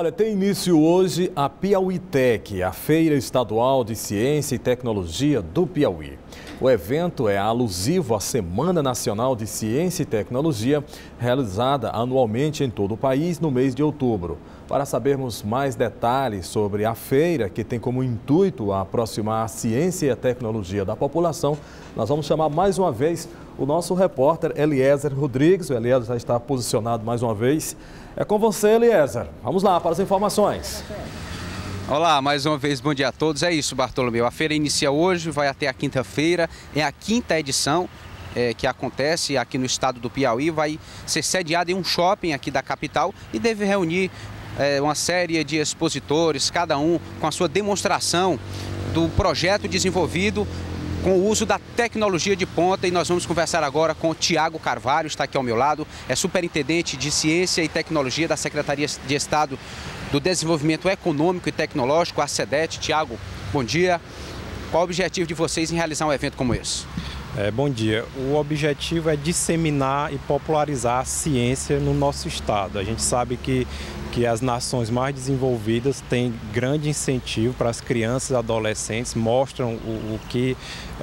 Olha, tem início hoje a Piauí-Tech, a Feira Estadual de Ciência e Tecnologia do Piauí. O evento é alusivo à Semana Nacional de Ciência e Tecnologia, realizada anualmente em todo o país no mês de outubro. Para sabermos mais detalhes sobre a feira, que tem como intuito aproximar a ciência e a tecnologia da população, nós vamos chamar mais uma vez o nosso repórter Eliezer Rodrigues. O Eliezer já está posicionado mais uma vez. É com você, Eliezer. Vamos lá para as informações. Olá, mais uma vez, bom dia a todos. É isso, Bartolomeu. A feira inicia hoje, vai até a quinta-feira. É a quinta edição que acontece aqui no estado do Piauí. Vai ser sediada em um shopping aqui da capital e deve reunir uma série de expositores, cada um com a sua demonstração do projeto desenvolvido com o uso da tecnologia de ponta. E nós vamos conversar agora com o Tiago Carvalho, está aqui ao meu lado, é superintendente de Ciência e Tecnologia da Secretaria de Estado do Desenvolvimento Econômico e Tecnológico, a SEDET. Tiago, bom dia. Qual o objetivo de vocês em realizar um evento como esse? Bom dia. O objetivo é disseminar e popularizar a ciência no nosso estado. A gente sabe que as nações mais desenvolvidas têm grande incentivo para as crianças e adolescentes, mostram o que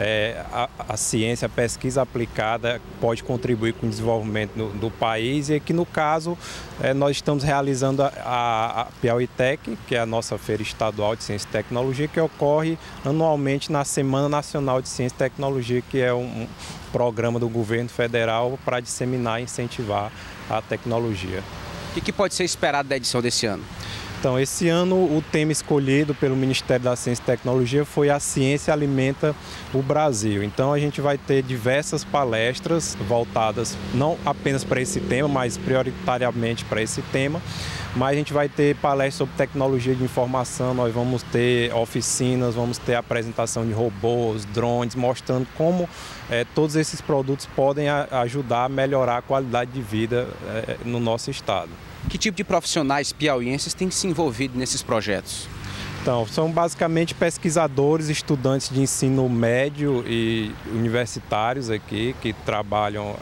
a ciência, a pesquisa aplicada pode contribuir com o desenvolvimento do país. E aqui no caso nós estamos realizando a Piauí-Tech, que é a nossa feira estadual de ciência e tecnologia, que ocorre anualmente na Semana Nacional de Ciência e Tecnologia, que é um programa do governo federal para disseminar e incentivar a tecnologia. O que pode ser esperado da edição desse ano? Então, esse ano o tema escolhido pelo Ministério da Ciência e Tecnologia foi A Ciência Alimenta o Brasil. Então, a gente vai ter diversas palestras voltadas não apenas para esse tema, mas prioritariamente para esse tema. Mas a gente vai ter palestras sobre tecnologia de informação, nós vamos ter oficinas, vamos ter apresentação de robôs, drones, mostrando como todos esses produtos podem ajudar a melhorar a qualidade de vida no nosso estado. Que tipo de profissionais piauienses têm se envolvido nesses projetos? Então, são basicamente pesquisadores, estudantes de ensino médio e universitários aqui que trabalham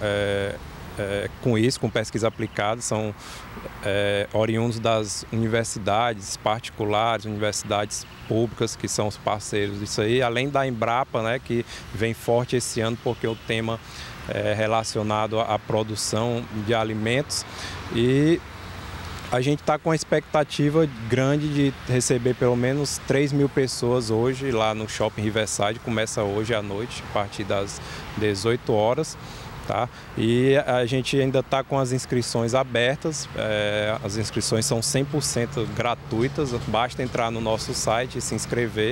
com isso, com pesquisa aplicada, são oriundos das universidades particulares, universidades públicas, que são os parceiros disso aí, além da Embrapa, né, que vem forte esse ano porque o tema é relacionado à produção de alimentos. E a gente está com a expectativa grande de receber pelo menos 3.000 pessoas hoje lá no Shopping Riverside. Começa hoje à noite, a partir das 18 horas. Tá? E a gente ainda está com as inscrições abertas, as inscrições são 100% gratuitas, basta entrar no nosso site e se inscrever,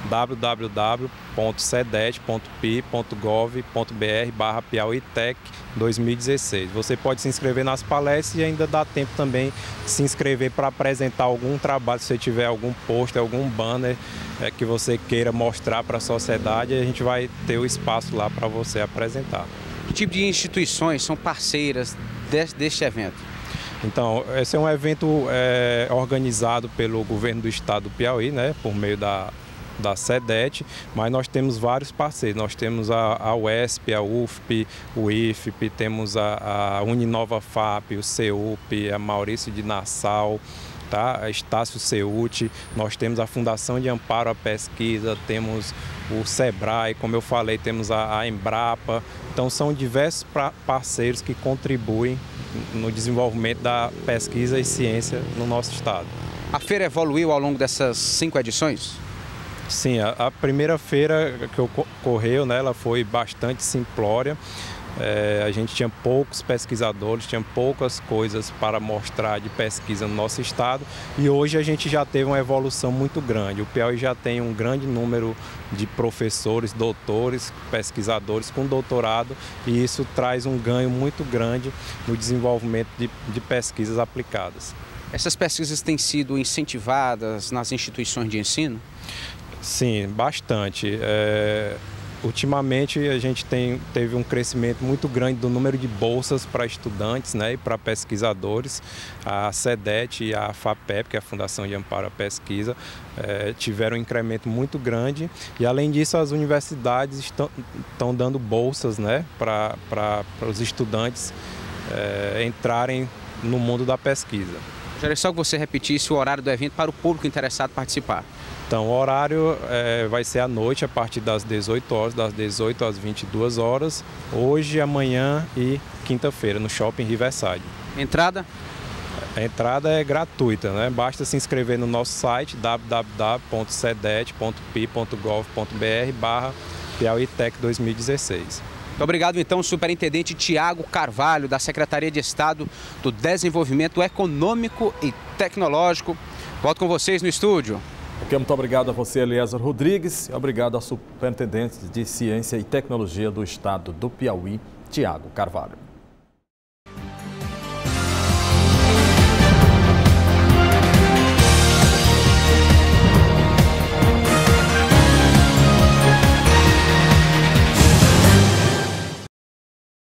www.cedete.pi.gov.br/Piauí-Tech 2016. Você pode se inscrever nas palestras e ainda dá tempo também de se inscrever para apresentar algum trabalho, se você tiver algum pôster, algum banner que você queira mostrar para a sociedade, a gente vai ter o espaço lá para você apresentar. Que tipo de instituições são parceiras deste evento? Então, esse é um evento organizado pelo governo do estado do Piauí, né, por meio da SEDET, mas nós temos vários parceiros. Nós temos a UESP, a UFP, o IFP, temos a Uninova FAP, o CEUP, a Maurício de Nassau, tá? A Estácio Ceuti, nós temos a Fundação de Amparo à Pesquisa, temos o SEBRAE, como eu falei, temos a Embrapa. Então são diversos parceiros que contribuem no desenvolvimento da pesquisa e ciência no nosso estado. A feira evoluiu ao longo dessas 5 edições? Sim, a primeira feira que ocorreu, né, ela foi bastante simplória. A gente tinha poucos pesquisadores, tinha poucas coisas para mostrar de pesquisa no nosso estado, e hoje a gente já teve uma evolução muito grande. O Piauí já tem um grande número de professores, doutores, pesquisadores com doutorado, e isso traz um ganho muito grande no desenvolvimento de pesquisas aplicadas. Essas pesquisas têm sido incentivadas nas instituições de ensino? Sim, bastante. Ultimamente a gente teve um crescimento muito grande do número de bolsas para estudantes, né, e para pesquisadores. A SEDET e a FAPEP, que é a Fundação de Amparo à Pesquisa, tiveram um incremento muito grande, e além disso as universidades estão dando bolsas, né, para os estudantes entrarem no mundo da pesquisa. Gostaria só que você repetisse o horário do evento para o público interessado participar. Então, o horário vai ser à noite, a partir das 18 horas, das 18 às 22 horas, hoje, amanhã e quinta-feira, no Shopping Riverside. Entrada? A entrada é gratuita, né? Basta se inscrever no nosso site www.cedet.pi.gov.br/PiauiTech 2016. Muito obrigado, então, Superintendente Tiago Carvalho, da Secretaria de Estado do Desenvolvimento Econômico e Tecnológico. Volto com vocês no estúdio. Muito obrigado a você, Eliezer Rodrigues, e obrigado ao Superintendente de Ciência e Tecnologia do Estado do Piauí, Tiago Carvalho.